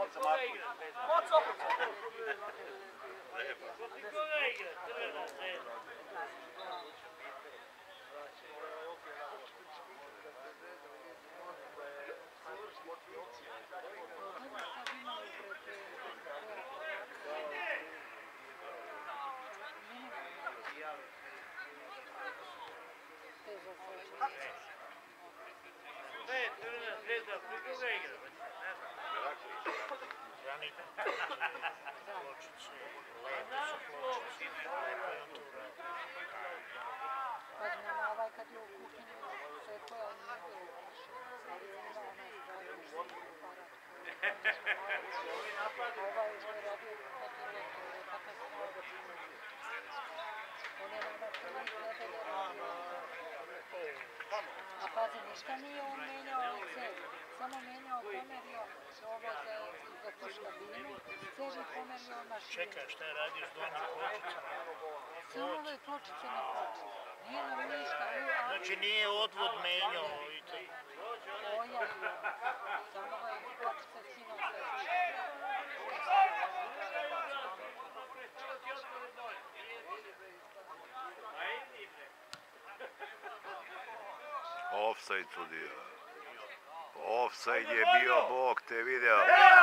Protiv koga igra? Protiv koga igra? Crvena zvezda. Crvena zvezda, protiv koga igra? Ne znam. Janita. Pločice. Lepe su pločice. Lepo je on tu uradio. Pazi nama ovaj kad je u kuhinju sve koja nije bilo. Ali ima onaj zdravljen aparat. Ovaj je radio kad je katastrofa. On je nama 3 nedelje radio. A pazi, ništa nije on menjao lice. Samo menjao pomerio ovo za tuš kabinu. Seži pomerio mašinu. Čekaj, šta je radio s donjim pločicama? Samo ove pločice na pločice. Nije nam ništa. Znači nije odvod menjao i to. Oja, samo ove pločice skinuo sve. Offside sudija. Offside je bio, Bog te video.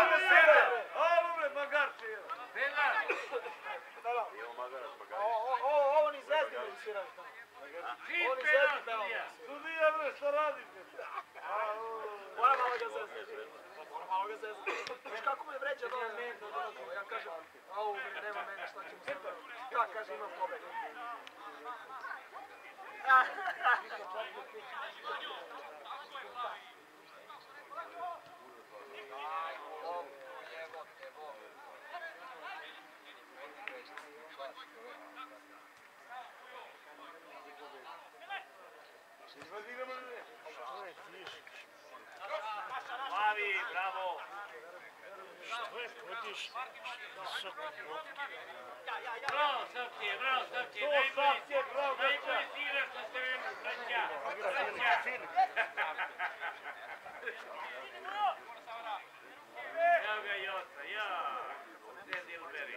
Ovo ni zvezdi ne sviraju tamo. Ovo ni zvezdi tamo. Sudija bre, šta radite? Mora malo ga zvezdi. Mora malo ga zvezdi. Viš kako me vređa da on mene dođe. Ja kažem, au, nema mene, šta ćemo sad. Ja kažem, imam pobedu. Plavi, bravo. Što je podiš visoko lopke? Bravo, Savcije, bravo, Savcije. Najbolji si igraš na terenu, braća. Evo ga Joca, ja. Gde Dilberi,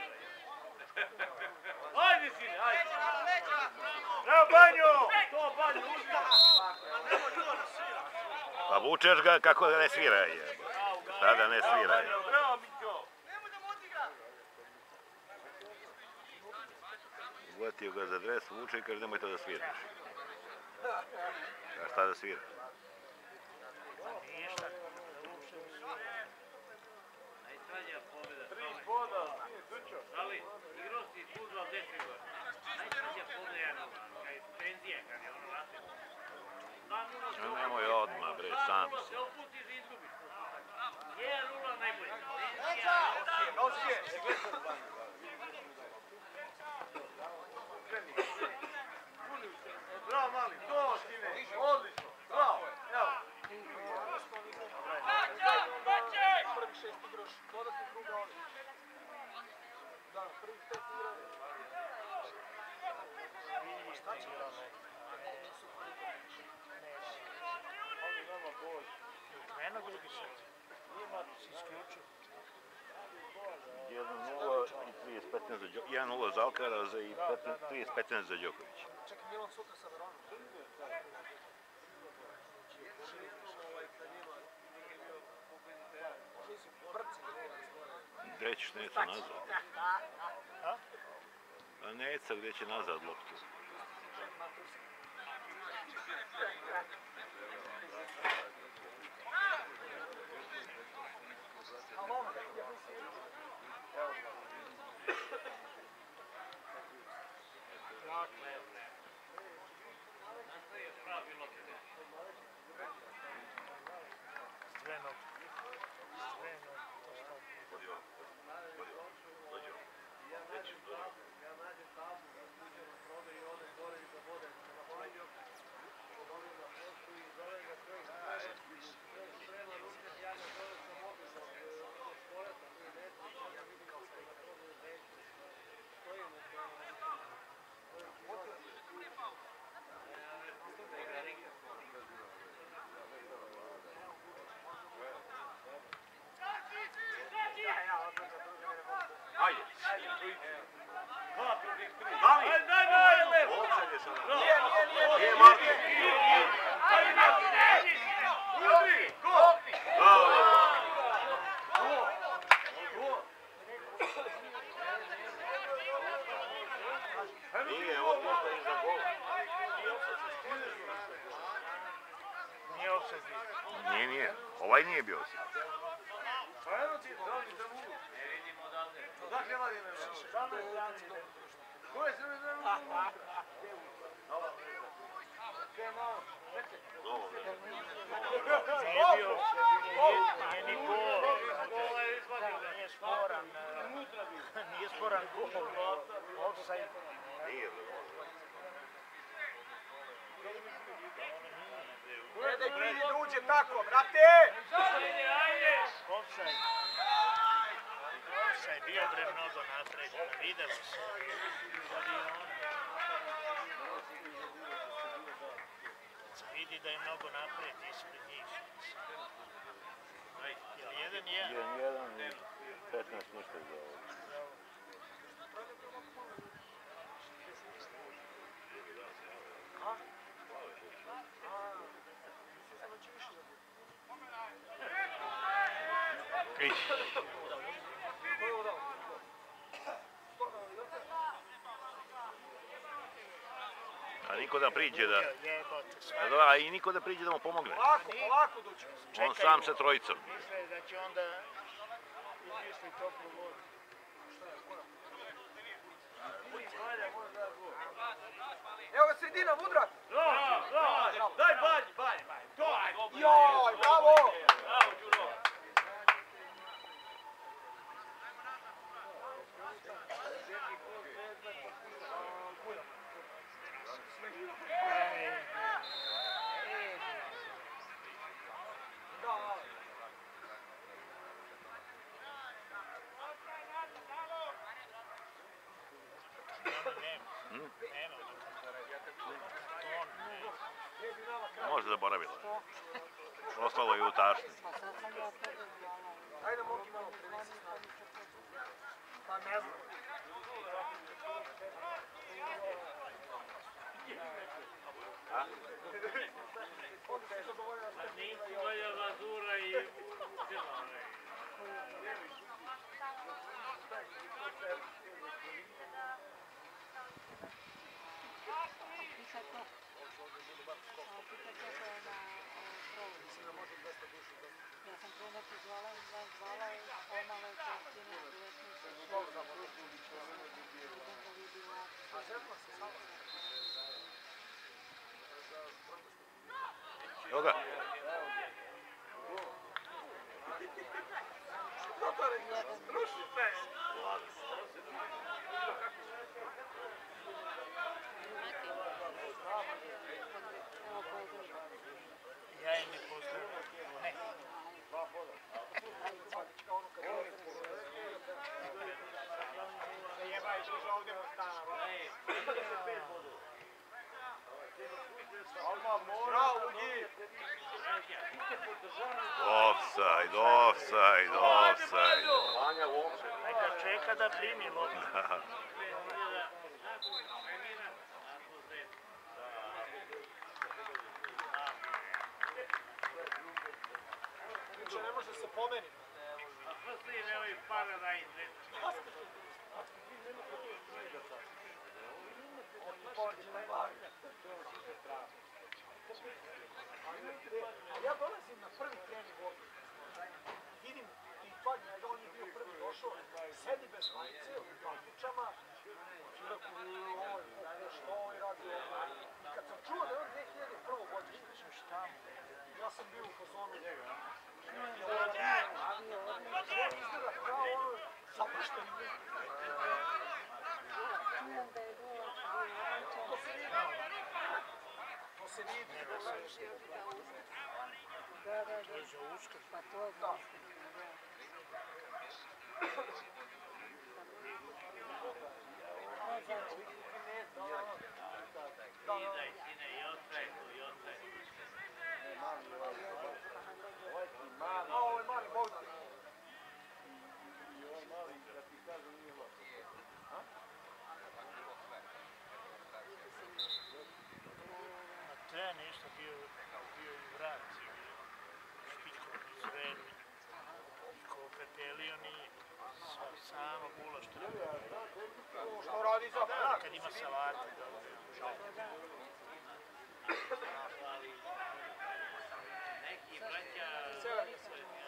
ajde sine, ajde. Bravo, Banjo. To, Banjo, uzmi. Pa vučeš ga kako da ne svira je. Sada ne svira je. Bravo, Mićo. Uvatio ga za dres, vuče i kaže nemoj to da sviraš. A šta da svira? Ništa. Najsranija pobjeda. 3 boda, Dućo. Ali, igrao si fudbal 10 godina. Najsranija pobjeda je penzija kad je ono nasljedno. Nemoj odmah bre, sam. 2:0 se opustiš i izgubiš. 1:0 najbolje. Osije. Bravo, mali, to sine, odlično, bravo, evo. Prvi 6 igraš, dodatni druga oni. Da, prvi 5 igraš. Šta će igraš? Ali nama bolje. Krenuo drugi set. Si isključio. 1:0 i 30-15 za Đokovića. 1:0 za Alkaraza i 30-15 za Đokovića. Čekaj, Milan sutra sa Veronom. Možda si brci Gde ćeš Neca nazad? A Neca gdje će nazad loptu? Zdvenov. Ja nađem tablu, uđem na prodaju i odem gore i zabodem na prodaju, odem na poštu i zovem ga čovjek. Nije. Ovaj nije bio. Pa eno ti, da li da mogu? Ne vidim odavde. Odakle vadi me? Šta me stranci dobro? Ko je sve da mogu? Kaj malo? Nije bio, nije ni gol. Gola je izvadio. Nije sporan, nije sporan gol. Offside. Nije. Ne daj pridi da uđe tako, brate! Ajde! Offside. Offside, bio bre mnogo napređen, videlo se. Vidi da je mnogo napred ispred njih. Jel 1-1? 1-1 i 15 ništa za ovo. A niko da priđe da... Jebote, sve. A i niko da priđe da mu pomogne. Polako dođe. On sam sa trojicom. Misle da će onda izmisli toplu vodu. Evo ga sredina, Mudrak! Daj banj! To, ajde! Joj, bravo! Bravo, Đuro! Može zaboravila. Ostalo je u tašni. Pa sad sam ja tebe zvala. Ajde, mogi malo prenesi. Pa ne znam. Nisu valja Lazura i Crnore. Pitaj to. Pitaj to ko je na provu. Ja sam prije neki zvala i ona leća od sine direktnice. Vidim da vidila. Evo ga. Evo pozdrav. Ja je ne pozdravim. Ne. Bravo, Lugi! Offside. Neka čeka da primi loptu. Inače ne može se pomeni. A posle nemoj para da ide. Ja dolazim na prvi trening ovdje. Vidim i pad njega, on je bio prvi došao, sedi bez majice, u papučama. I rekao, što ovaj radi ovdje? I kad sam čuo da je on 2001. godište, šta mu? Ja sam bio u fazonu njega. Izgleda kao ono zapušteni lik. Čujem da je Dulac bio odličan. To se vidi. Da. Za Uskrs. Pa to je da. Idaj, sine, i ostraj tu. A ovo je mali Bogdan. A tre nešto bio i vrat. Špičko Zren. Ko prepelio nije. Samo gula što radi. Što radi za brak? Kad ima salate. Neki braća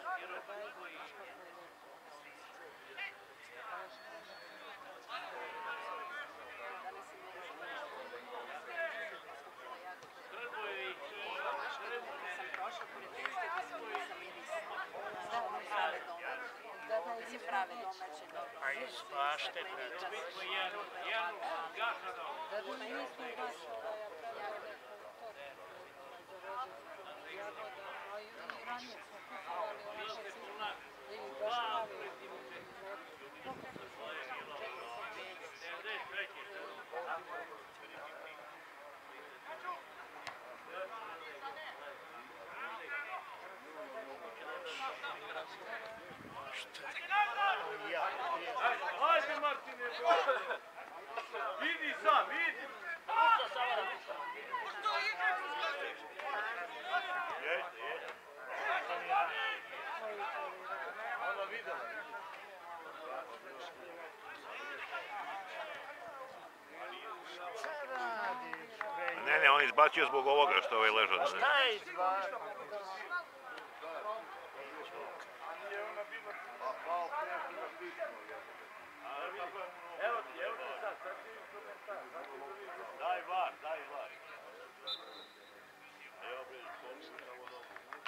Grbojević i Grbojević. Sam prošla pored Irske gdje sam nisam mirisala. Da, oni prave domaće. Mislim prave domaće, dobro. A iz bašte, brate. Bitko jedan gaša dao. Da, mi nismo baš pravili jagoda, a i ranije smo kupovali one šećine. I baš pravi. Ajde Martine, vidi sam, vidi. Ona videla. Šta radiš, bre? Ne, on izbacio zbog ovoga što ovaj ležao. Ne? Šta je izva? Evo ti sad ti komentar. Daj var. Evo bre, samo dobro.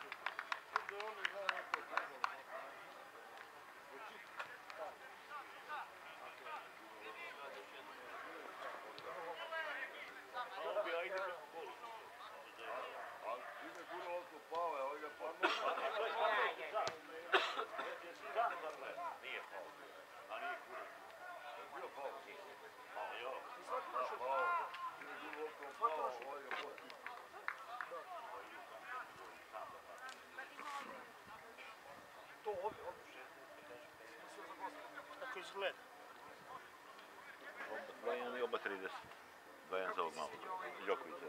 Ovo bi ajde preko kolu. Ide puno oko pao, evo ga pa. Nije pao. A nije kurac. Bio pao. Pao, jo. Pao. Ide puno oko pao, ovo ga pa. To ovdje, mislio za gosta. Kako izgleda? Dva jedan i oba 30. 2-1 za ovog malog. Đokovića.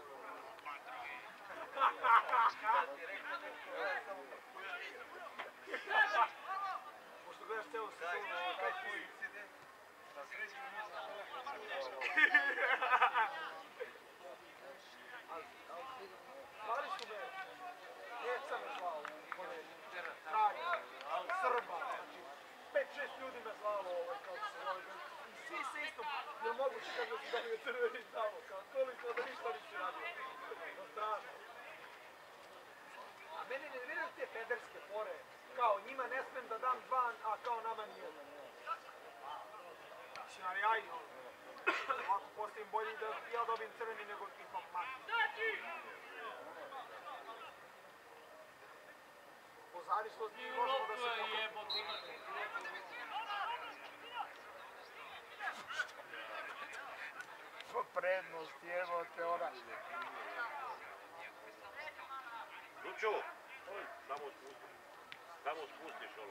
Pošto gledaš celu sezonu, kaj ti... Zvali su me, djeca me zvalo, Traga, Srba, znači 5-6 ljudi me zvalo, kako se zove, i svi se isto, ne moguće kako da su dobio crveni tamo, kao koliko da ništa nisi radio, to strašno. A mene ne vjeruju te pederske fore, kao njima ne smem da dam 2, a kao nama nijedan. Mislim, ali ajde, ovako postavim bolje da ja dobijem crveni nego tipa mati. Po zavisnosti možemo da se Po prednosti, evo te ona. Lučo, samo spustiš ovo.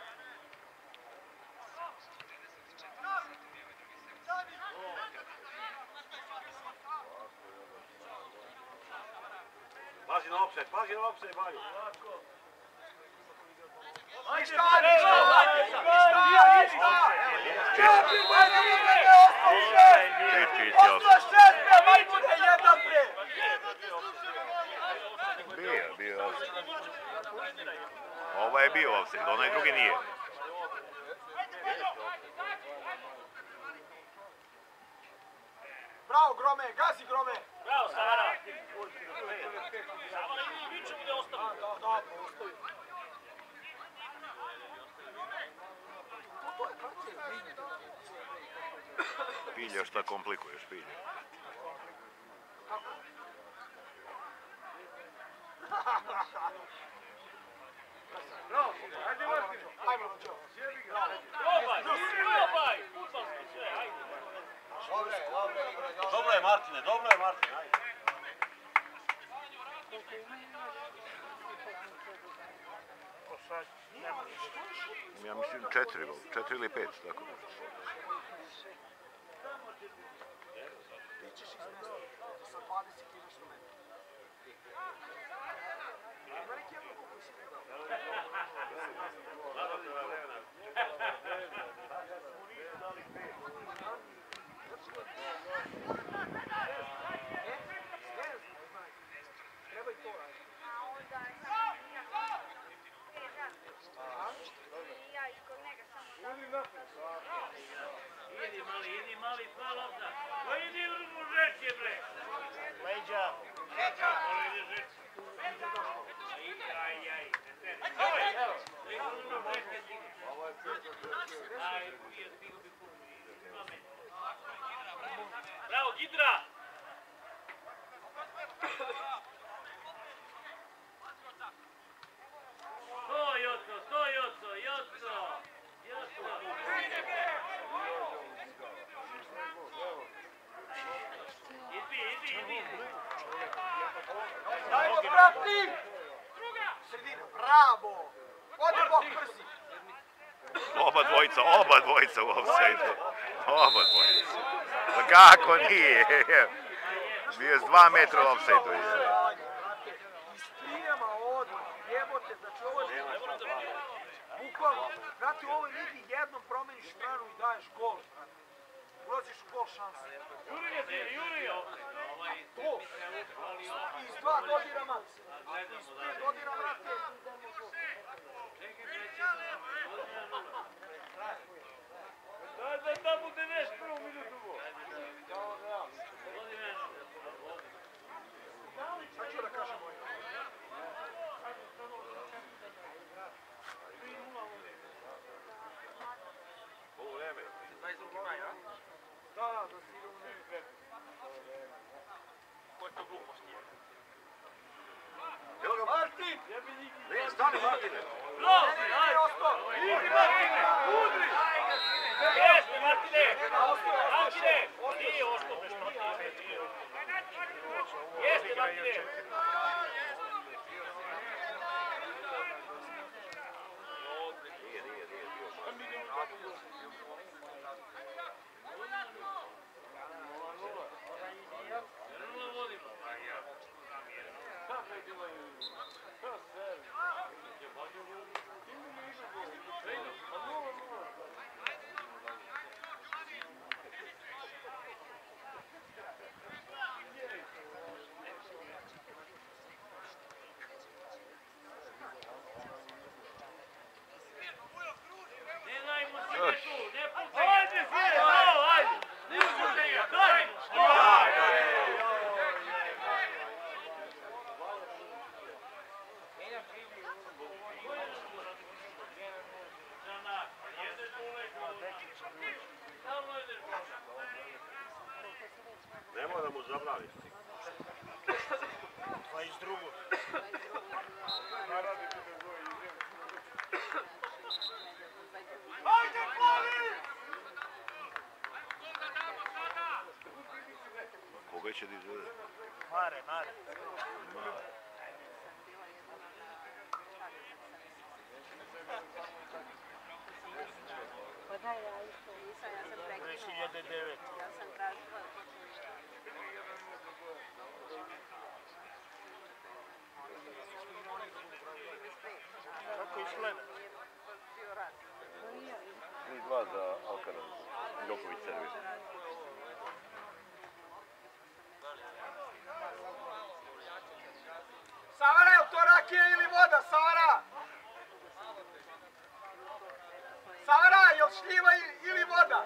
Pazi na opsed, Valju. Ajde, stani! Bio offside. Ovo je bio offside, onaj drugi nije. Bravo, Grome, gazi Grome! Bravo, Sara! Samo ne vičemo da je ostavimo. Da, ostavi. To je karće. Pilja, šta komplikuješ, Pilja? Bravo, ajde Martino. Ajmo, Lučo. Probaj! Futbalski sve, ajde. Dobro je Martine, ajde. Sad ne možeš. Ja mislim 4 gol, 4 ili 5, tako da. Ti ćeš izmestiti. Sa 20 ideš na mene. Ima neki jedno koji si Treba i to raditi. Idra! Sto, Joco! Idi! Dajmo, prati! Sredina, bravo! Ode bok, brzi! Oba dvojica u offside-u. Oba dvojica. Pa kako nije? Bio je 2 metra u offside-u. Iz prijema odmah, jebote, znači ovo je bukvalno, brate, u ovoj ligi jednom promeniš stranu i daješ gol, brate. Ulaziš u gol šanse. Juri! To, iz 2 dodira max. Iz 5 dodira, brate. Da bude neš prvu minutu go. Šta ću da kažem ovo? Ovo vreme. 22. maj, a? Da, si idemo u nevi kretu. Koje to gluposti je? Evo ga, Martin! ne, stani Martine. Ajde, osto! Idi Martine! Udri! Jeste Martine! Martine! Nije ostao bez Martine. Jeste Martine! Nemoj da mu zabraviš. 22. Naradi bude zove izjem. Ajde, Plavi! Koga će da izvede? Mare. Pa da, ja isto nisam, ja sam prekinula. 2009. Ja sam tražila. Kako izgleda? Bio rat. 3-2 za Alcaraz. Đoković servis. Savara, je li to rakija ili voda, Savara? Savara, je li šljiva ili voda?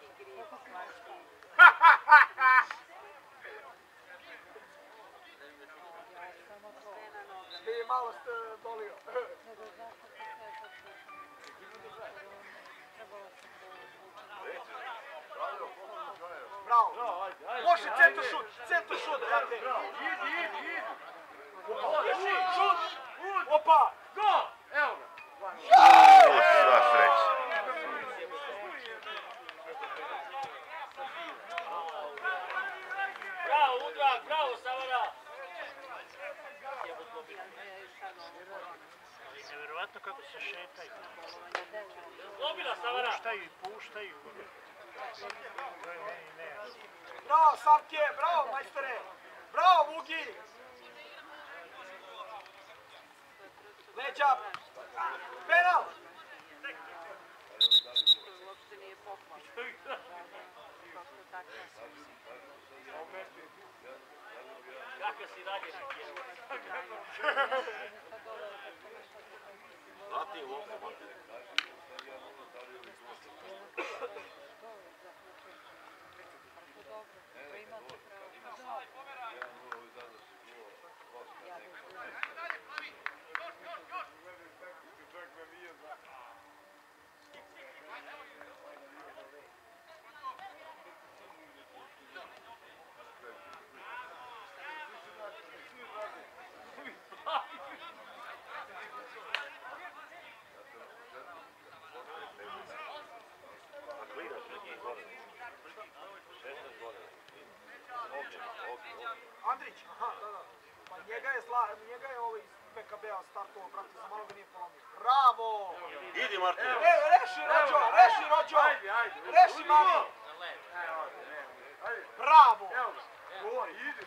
Bi malo ste dolio. Nego zato što je trebalo sam da Bravo. Može centar šut, brate. Idi! Šut! Opa! Go! Evo ga! Sva sreća. Bravo, Udrag! Bravo, Savara! Nevjerovatno kako se šetaju. Zlobila, Savara! Puštaju. Ne. Bravo, Savke! Bravo, majstore! Bravo, Vugi! Leđa! Penal! uopšte nije pohvalno. Prosto tako. Kakva si radješ? Zlatni u oko, Martine. Andrić, aha, da. Pa njega je ovaj iz PKB-a startovao, brate, za malo ga nije polomio. Bravo! Idi, Martin. Reši, Rođo! Reši, mami! Bravo! Idi.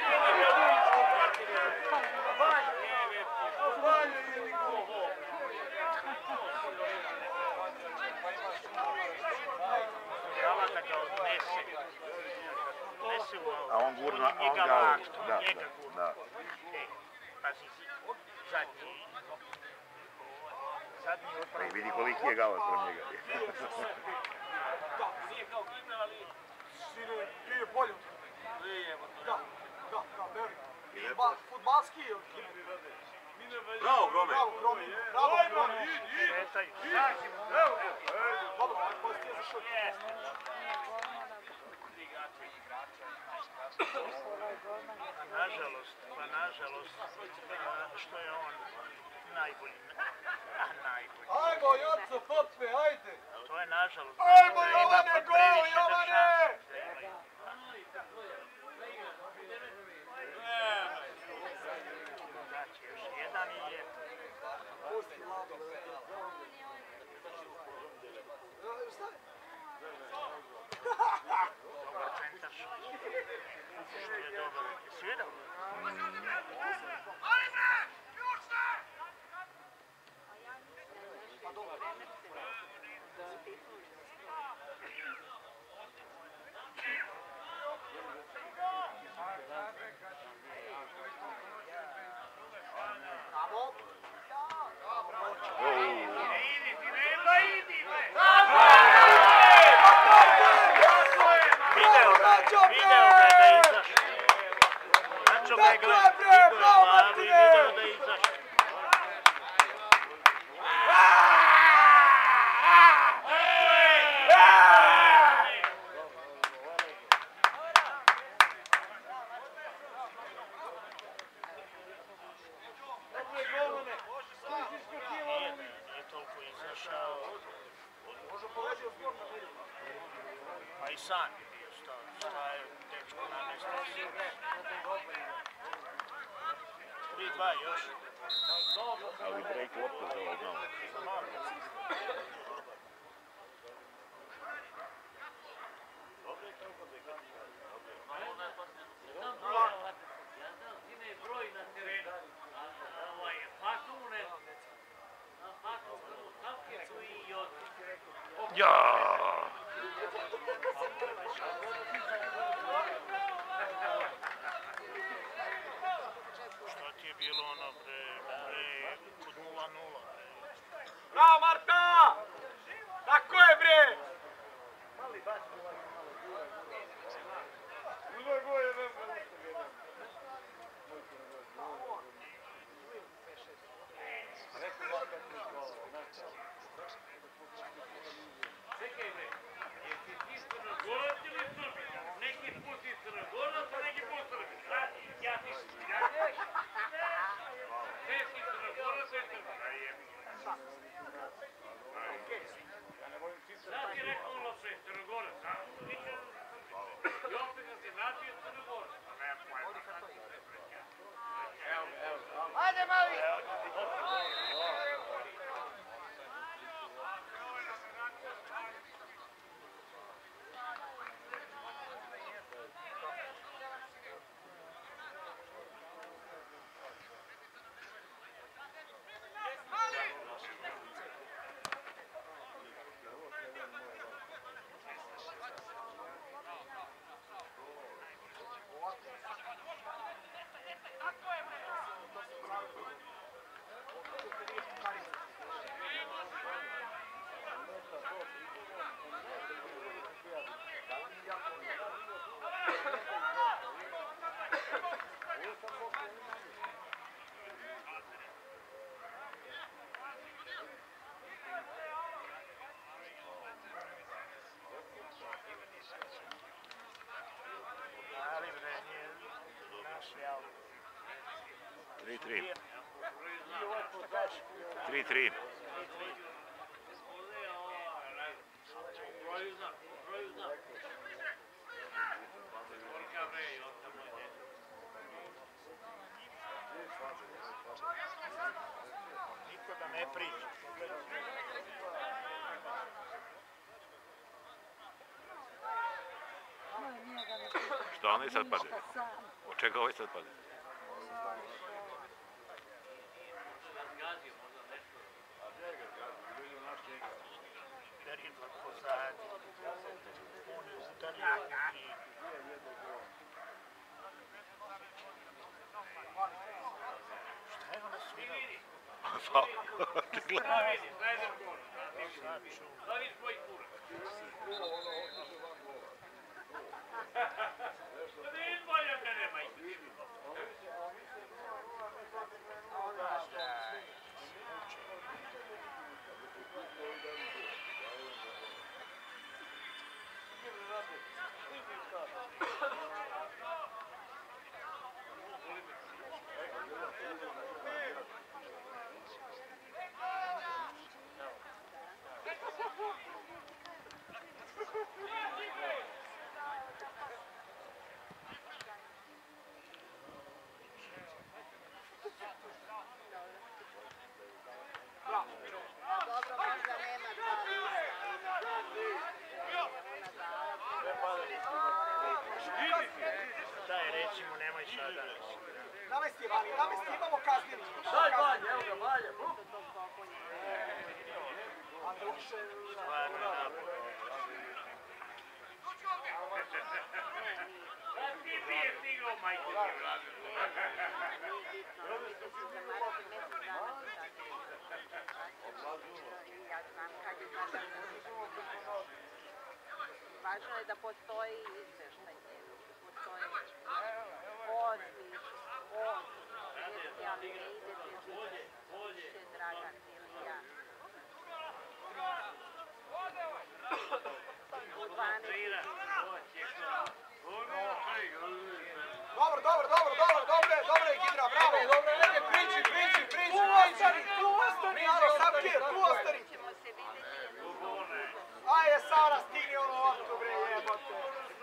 Dala da ga odnese. Odnese u auto. A on gurna, a on Njega ga... laktom, Da, njega gurna. da. Pazi, zadnji. Zadnji Pa i odpravo. vidi koliki je galac od njega. Nije kao Kina, ali... Sine, bio je bolje od Kine. Da, veruj. Fudbalski od Kine. Bravo, Grome. Bravo, Kromi. Šetaju. Dobro, ovaj pozitiv za šut. Pa nažalost, što je on najbolji. Najbolji. Ajmo, Joco, Pope, ajde! To je nažalost. Ajmo, da ima Jovane, gol, previše Jovane! šanse da imaju. Znači, još jedan i je. Pusti Lado, šta je? Dobar centar šut. Što je dobar. Jesi vidio? Pa dobro. Bravo. Video ga je da je izašao. Načo ga je gledao. Video da je izašao. Nije toliko izašao. Možda poleđio zbor na miri. Pa i sam je bio stajao dečko na mjestu. 3-2 još. Ali break lopta za ovog malo. Kina je broj na terenu. Fatune. Fatune, Havkicu i Jotu. Ja! Što ti je bilo ono bre, kod 0-0 bre. Bravo, Marta! Tako je, bre! Čekaj bre, jesi ti Crnogorac ili Srbin? Neki put si Crnogorac, a neki put Srbin. Ja ti si Češki Crnogorac, sve Srbin. Sad ti rekao loše, Crnogorac, a? I opet da se vratio Crnogorac. Ajde, mali! Ali bre, nije naš jel. 3-3. 3-3. Broju znam. Orka bre, i on tamo je. Niko da ne priđe. Što oni sad padaju? Od čega ovaj sad padaju? Gazio možda nešto. Deriva pozadi. On je udario i... Šta je ona svirala? Da vidim, gledam gol. Sad ču. Da vidiš moj kurac. Da vidiš bolje od mene, majke. Dobro, možda nema dva lista. Daj, recimo, nemoj sada. Namesti, Vani, namesti, imamo kaznjeni. Daj Banja, evo ga Banja. Andruše, Stvarno je napad. Da ti bi je stigao, majke. Važno je da postoji izveštaj, postoji poziv, ali ne idete više Dragan Ilija. U 12. Dobro, Hidra, bravo. Priči. Tu ostani, Sapkir, tu ostani. Ćemo se vidjeti. Ajde, Sara, stigni ono loptu, bre, jebote.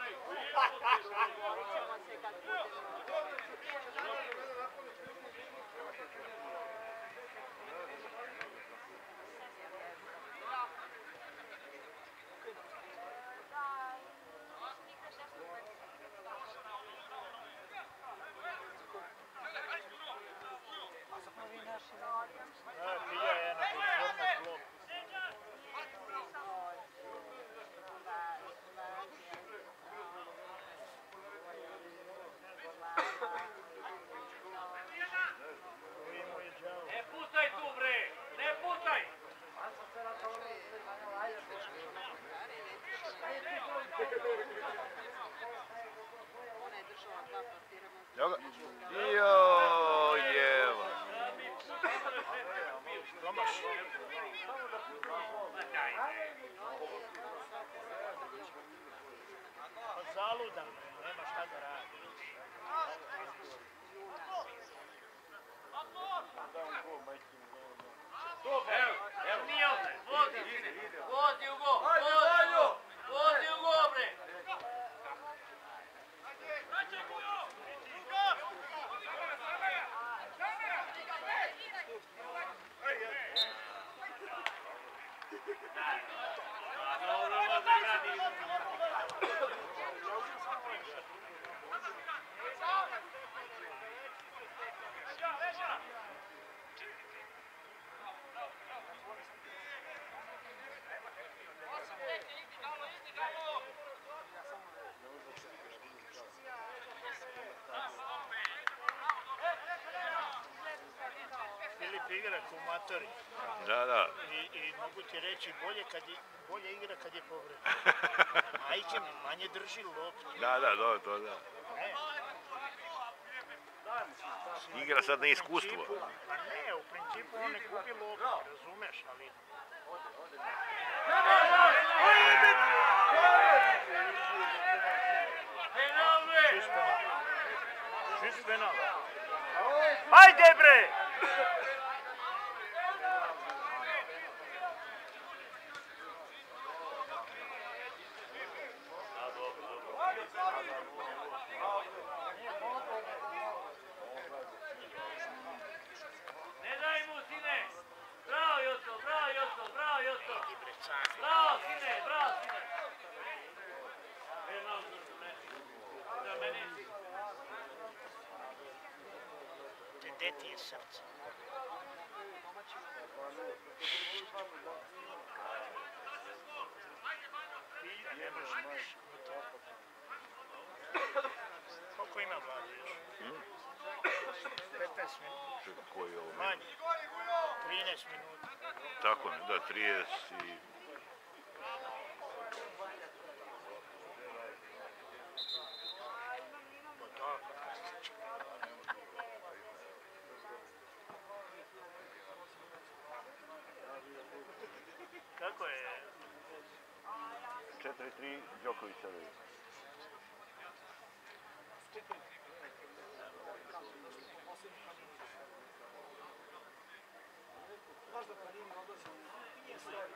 Ćemo se kad budemo. Pilja je na pozornost blok. Ovi moji džavo. Ne pucaj tu, bre! Ne pucaj! Ona je držala dva papira. Evo ga. Jojeva. Tomaš. Pa zaludan, nema šta da radi. Evo, nije ovdje. Vozi u go! Vozi u go, bre! Filip igra ko matori. Da. I mogu ti reći bolje igra kad je povredan. Majke mi, manje drži loptu. Da, to da. Ne. Igra sad na iskustvo. Pa ne, u principu on ne gubi loptu, razumeš, ali... Šist penal. Ajde bre! čast. Bravo, sine, bravo, sine. Malo za mene. Gde ti je srce? Ne možeš. Koliko ima Vlada još? 15 minuta. Čekaj, koji je ovo? Manje. 13 minuta. Tako ne, da, 30 i... Kako je? 4-3 Đokovića vidi. Znaš da Panini odlazi nije stvari.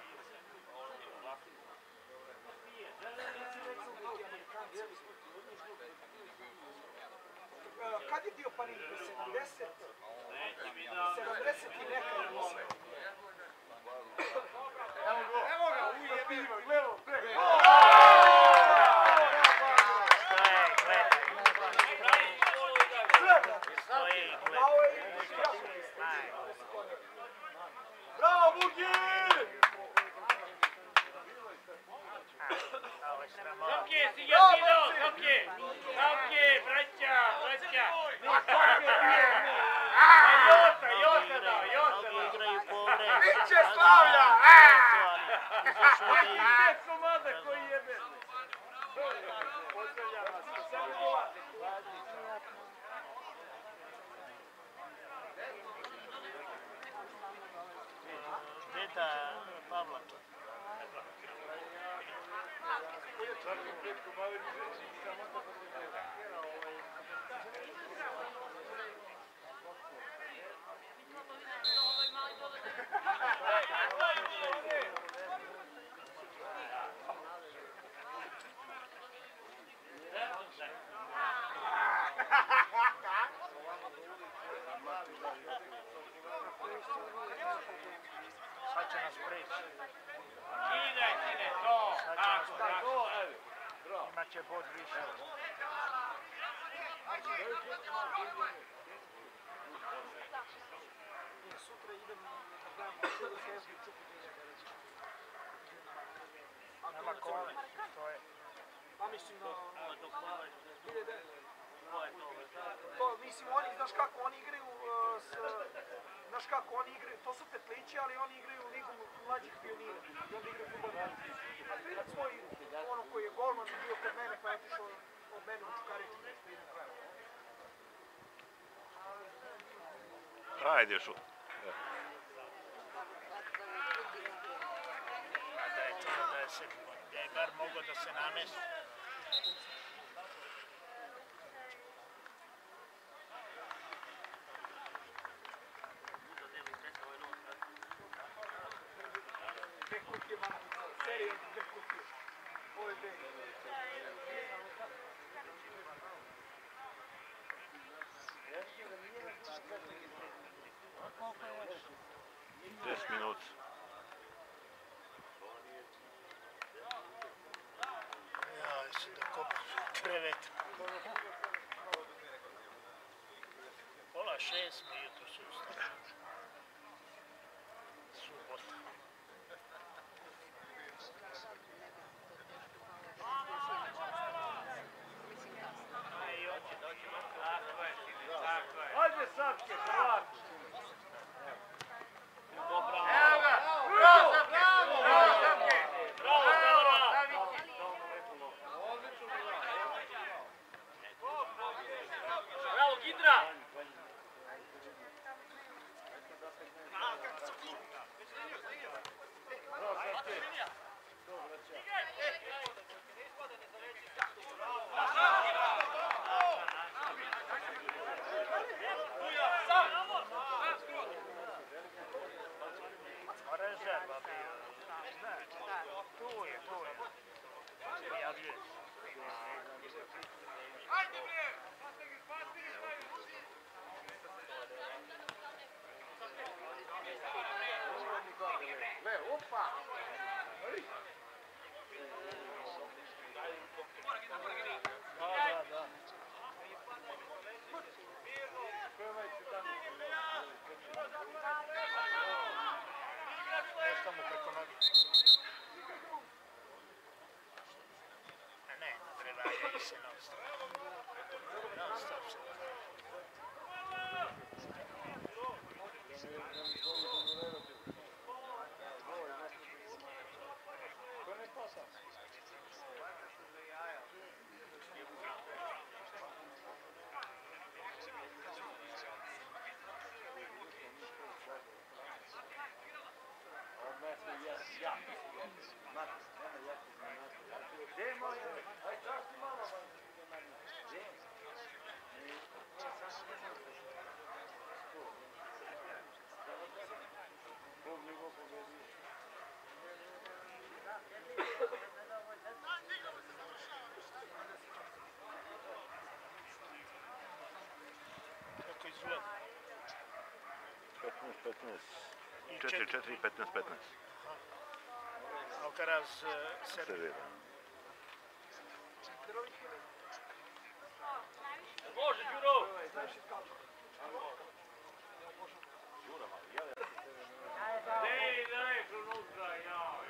Kad je bio Panini? 70? 70 i neka je mislim. Evo ga, ujebimo, gledamo, preko. Bravo, Buki! Sapke, Sigetino, sapke! Sapke, braća, braća! Jota da, Jota da! Igraju povre. Biće Slavlja! Gdje komada koji jebe? Pozdravljam vas, samo gola. Deda Pavla. Sad će nas preći. Kidaj, sine, to! Tako, Imaće bod više. Sutra idem da gledam cijelu sezonu i čupu njega reći. Nema kome, to je. Pa mislim da... To, mislim, oni, znaš kako, oni igraju znaš kako, oni igraju, to su petlići, ali oni igraju u ligu mlađih pionira. I onda igraju futbol mlađih. A prirat svoj, ono koji je golman bio kod mene, pa je otišao od mene u Čukaricu. Ajde, šut. Da je to da je bar mogao da se namesti. Koliko je još? 10 minuta. Ja se da kopam krevet. Pola 6 mi jutro se ustali. Subota. Ajde, Sapke, Hrvat! Evo ga! Bravo! Bravo! Bravo, Sapke! Bravo, bravo! Bravo, Gidra! Rezerva bio. Ne, tu je. Prijavljuje se. Ajde bre! Ne, opa! samo preko noge. A ne, prelagaju se non stop. Non stop se. Kako izgleda? 15-15. I 4-4, 15-15. Alcaraz servira. Servira. Može, Đuro! Dej, daj, unutra, jao.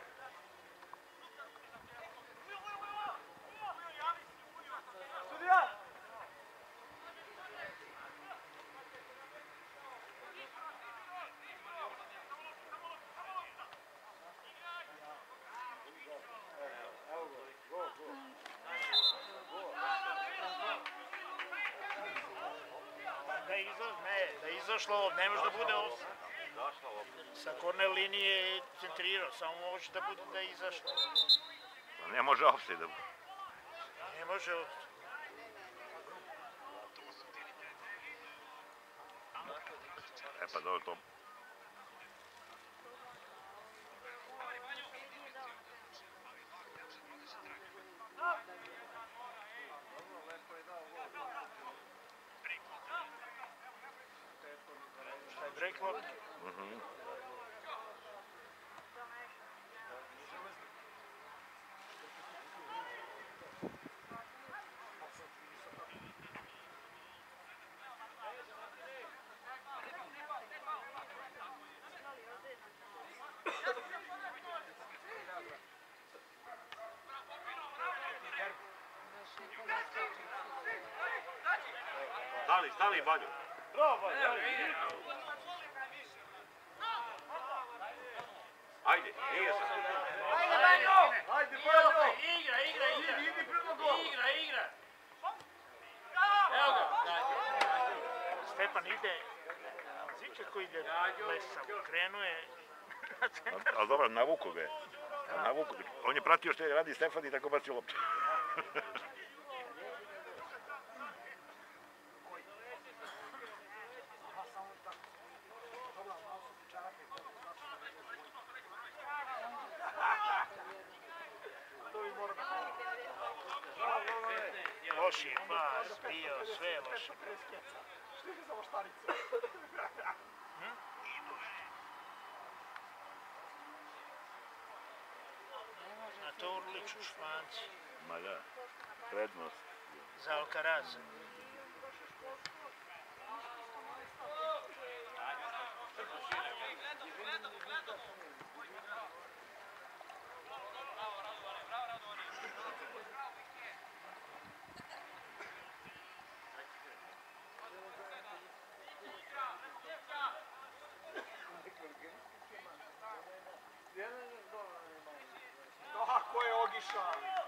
Sudija! Da je izašlo, ne može da bude offside. Sa korner linije je centrirao, samo može da bude da je izašlo. Pa ne može offside da bude. Ne može offside. E pa dobro to. Šta je break lopta? Stali Banju. Ajde, nije se. Ajde, Banjo! Ajde, Banjo! Igra! Idi prema golu! Igra! Evo ga! Stepan ide, znaš kako ide blesav, krenuo je na centar. Ali dobro, navuku ga je. On je pratio što je radi Stefan i tako bacio loptu. Loš je pas, bio, sve je loše. Stiže za voštarice. Na to urliču Španci. Ma da, prednost. Za Alcaraza. Kako je Ogiša?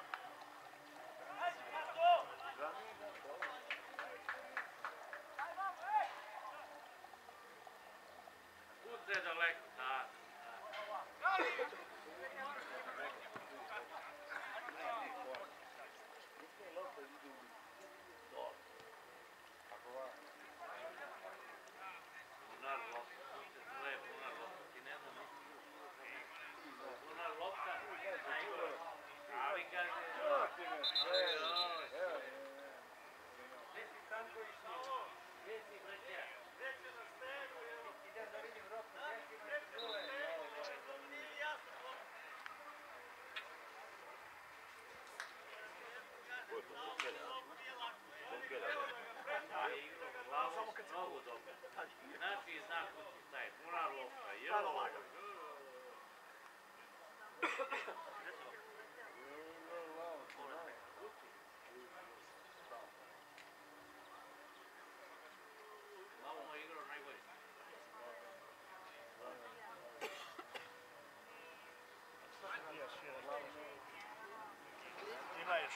Puste daleko, da. Bunar lopta, puste se lepo, bunar lopta, ti ne znam. Bunar lopta, najgore. Ali kaže... Gdje si tanko išli? Gdje si breća? Idem da vidim Roku, gdje si glavom mnogo dobro. Znači zna kući staje, bunar lopta,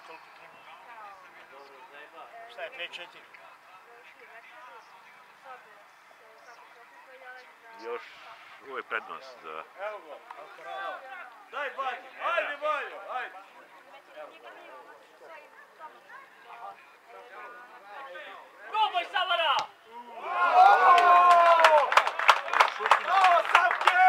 koliko ima. Dobro, zajeba. Šta je, 5-4? Još uvijek prednost za... Evo ga. Daj Banji, ajde Banjo, ajde. Probaj Savara! Bravo, Savke!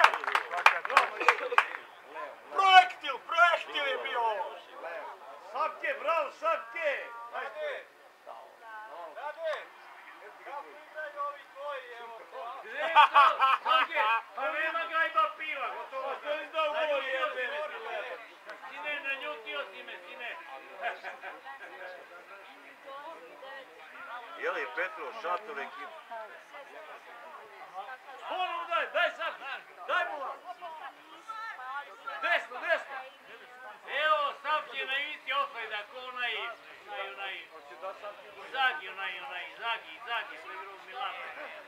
Projektil je bio ovo. Savke, bravo, Savke. Ajde. Pa nema gajba piva, gotovo. To je izdao gol, jebe. Sine, naljutio si me, sine. Je li Petro šator ekipa? Ponovo daj sad. Daj mu vam. Desno. Evo, Savke na ivici ofajda, ko onaj Zagi, Zagi, što igra u Milanu.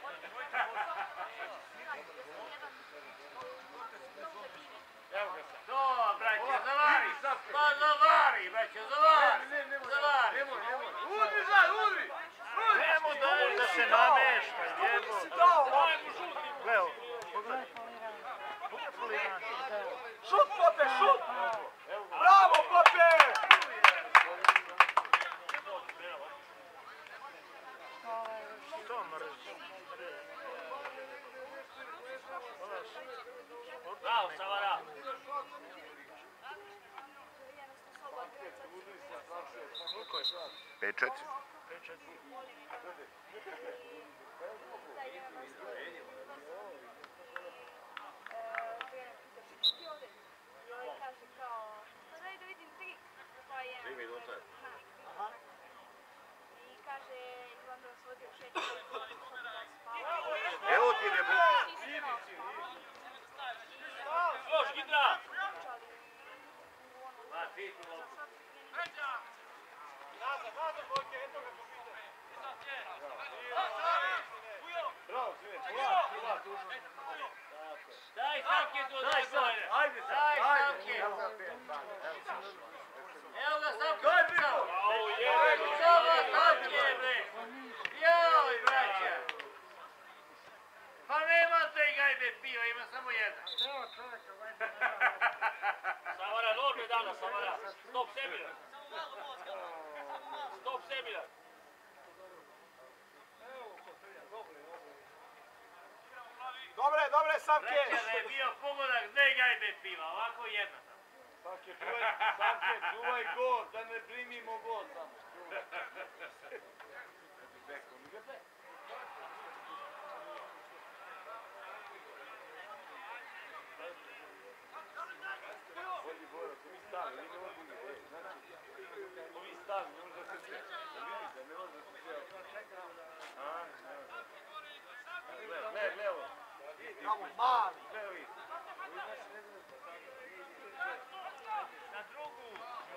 Evo ga sad. To, braće, zavari. Pa zavari, braće, zavari. Zavari. Udri. Nemo da se namešta, jebo. Si dao, Gleo, pogledaj. Pogledaj Poliran. šut, Pope, šut! Bravo, Pope! To mrzi. Bravo, Savara. Koliko je? 5-4. 5-4. Evo ti je Još, Gidra. Ma, ti tu lopu. Daj Savke tu, daj gore. Ajde sad, Daj ajde. Savke. Evo ga Savke. Daj, Biko. Samo Savke, bre. Joj, braća. Pa nema te gajbe piva, ima samo jedan. Savara, norme danas, Savara. Stop semira. Stop semira. Dobre, Savke! Braća, da je bio pogodak, 2 gajbe piva, ovako jedna. Savke, čuvaj gol, da ne primimo gol samo. Bolji Bora, to mi stavi, nije ozbiljno, znači, to mi stavi, ne može da se sve. Vidite, ne može da se sve. Gle ovo. Bravo, mali! Gle ovi. Na drugu.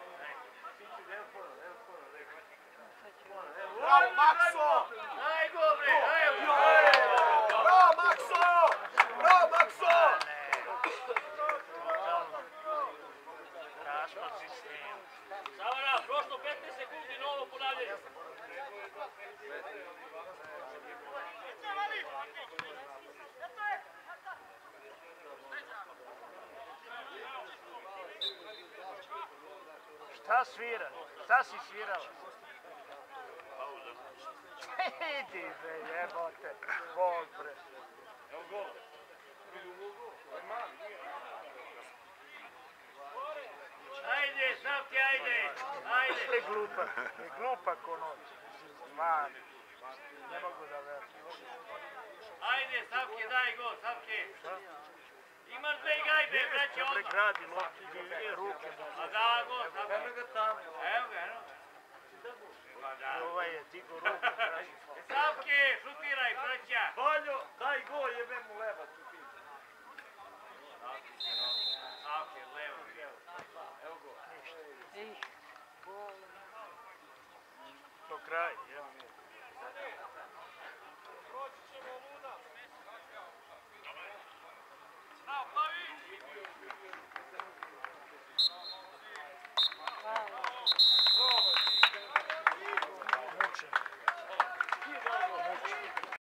Bravo, Makso! Daj go, bre, daj go. Bravo, Makso! Bravo, Makso! Raspad sistem. Savara, prošlo 15 sekundi, novo ponavljanje. Šta svira? Šta si svirala? Idi bre, jebote. Gol bre. Evo gol. Vidi u gol. Ajde, Savke, ajde. Je glupa ko noć. Stvarno. Ne mogu da verujem. Ajde, Savke, daj go, Savke. Imaš 2 gajbe, braće, odmah. Pregradi lopti i ruke. A da go, Savke. Evo ga tamo. Evo ga, eno. Ovaj je digo ruke. Savke, šutiraj, braća. Baljo, daj gol, jebe mu levac u tim. Savke, levo. Evo gol. Do kraja, jel? Proći ćemo